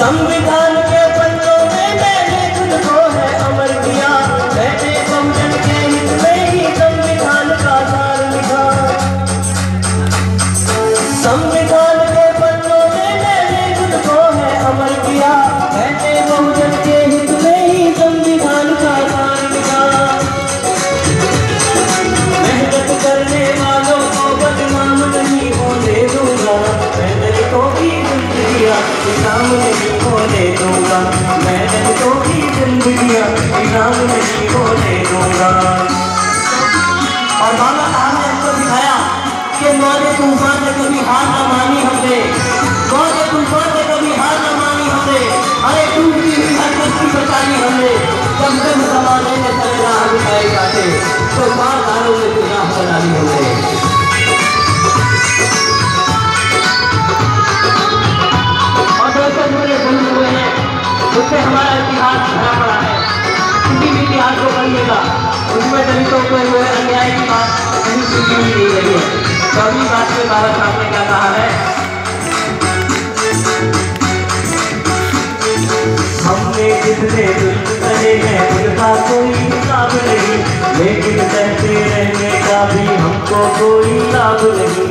संविधान के पन्नों में मैंने खुद को है अमर किया, मैंने बहुजन के हित में ही संविधान का सार लिखा। संविधान के पन्नों में मैंने खुद को है अमर किया, मैंने बहुजन के हित में ही संविधान का सार लिखा। मेहनत करने वालों को बदनाम नहीं होने दूंगा, मैं दलितों की जिंदगियां इनाम नहीं होने दूंगा, मैं दलितों की जिंदगियां इनाम नहीं होने दूंगा। और बाबा साहब ने हमको दिखाया कि मौजे तूफान ने कभी हार न मानी हमने, मौजे तूफान ने कभी हार न मानी हमने, अरे टूटती हुई हर कश्ती बचाई हमने। जब जब जमाने में चले राह दिखाए जाते तो मारदारों ने गुनाह बना ली हमने। उससे हमारा इतिहास भरा पड़ा है, किसी भी इतिहास को पढ़िएगा उसमें दलितों को हुए अन्याय की बात कहीं सुनी नहीं रही है। तो अगली बात में बाबा साहब ने क्या कहा है, हमने जितने दुष्ट करे हैं उनका कोई हिसाब नहीं, लेकिन सहते रहने का भी हमको कोई लाभ नहीं।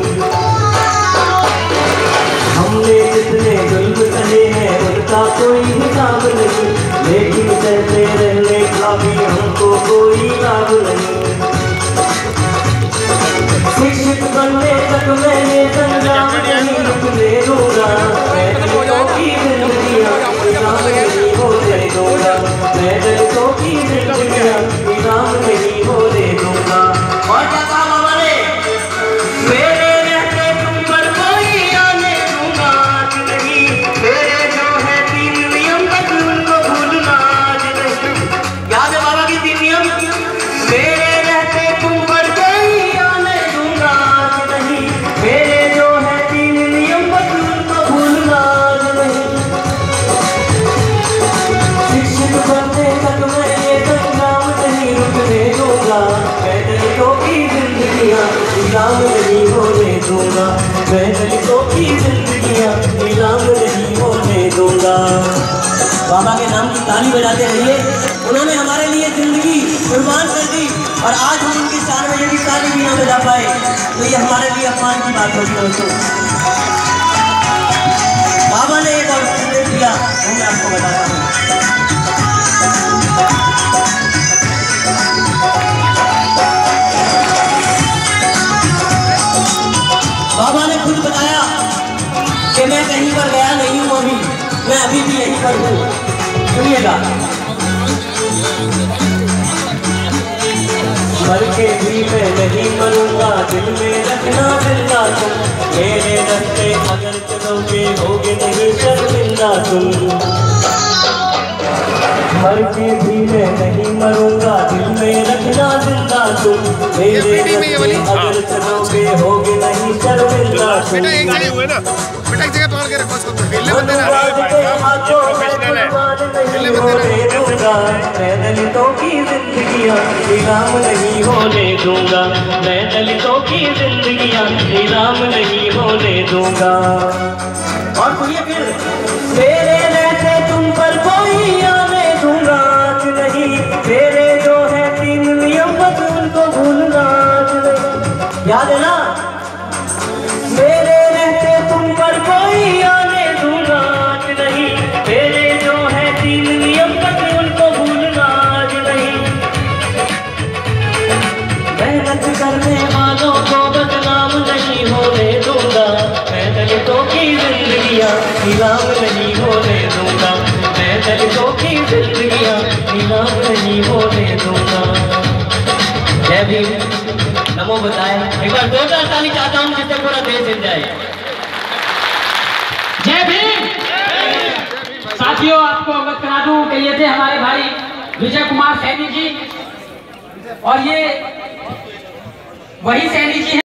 हमने जितने जुल्म सहे हैं उनका कोई हिसाब नहीं, लेकिन सहते रहने का भी हमको कोई लाभ नहीं। शिक्षित बनने तक मैंने संग्राम नहीं रुकने दूंगा, मैं दलितों की जिंदगियां इनाम नहीं होने दूंगा, मैं दलितों की जिंदगियां इनाम नहीं होने दूंगा। और क्या कहा बाबा ने, मेरे रहते तुम पर कोई आने दूंगा आज नहीं, मेरे जो है 3 नियम बस उनको भूलना आज नहीं। याद है बाबा की 3 नियम, मेरे रहते तुम पर कोई आने दूंगा आज नहीं, मेरे जो है 3 नियम बस उनको भूलना आज नहीं। शिक्षित बनने तक मैं ये संग्राम नहीं रुकने दूंगा, मैं दलितों की जिंदगियां इनाम नहीं होने दूंगा, मैं दलितों की जिंदगियां इनाम नहीं होने दूंगा। बाबा के नाम की ताली बजाते रहिए, उन्होंने हमारे लिए जिंदगी कुर्बान कर दी और आज हम उनकी शान में यदि ताली भी ना बजा पाए तो ये हमारे लिए अपमान की बात होगी दोस्तों। बाबा ने एक और संदेश दिया वो मैं आपको बताता हूँ। बाबा ने खुद बताया कि मैं कहीं पर गया नहीं हूँ, अभी मैं अभी भी यहीं पर हूँ। सुनिएगा, मर के भी मैं नहीं मरूंगा, दिल में रखना जिंदा तुम, मेरे रास्ते अगर चलोगे होगे नहीं शर्मिंदा तुम। मर के भी मैं नहीं मरूंगा, दिल में रखना जिंदा तुम, मेरे रास्ते अगर चलोगे होगे नहीं शर्मिंदा तुम। बेटा एक जगह हुए ना, बेटा एक जगह पकड़ के रखो उसको, खेलने मत देना, मैं दलितों की जिंदगियां इनाम नहीं होने दूंगा, मैं दलितों की जिंदगियां इनाम नहीं होने दूंगा। और सुनिए फिर, मेरे रहते तुम पर कोई आने दूंगा आज नहीं, मेरे जो है 3 नियम बस उनको भूलना आज नहीं। याद है ना, मेरे रहते तुम पर कोई आने दूंगा आज नहीं, मेरे जो है 3 नियम बस उनको भूलना आज नहीं। मेहनत करने वालों को बदनाम नहीं होने दूंगा, मैं दलितों की जिंदगियां इनाम नहीं होने दूंगा, मैं दलितों की जिंदगियां इनाम नहीं होने दूंगा। जय भीम, नमो बताए। एक बार 2 ताली चाहता हूँ जिससे पूरा देश हिल जाए। जय भीम। साथियों, आपको अवगत करा दूं कि ये थे हमारे भाई विजय कुमार सैनी जी, और ये वही सैनी जी हैं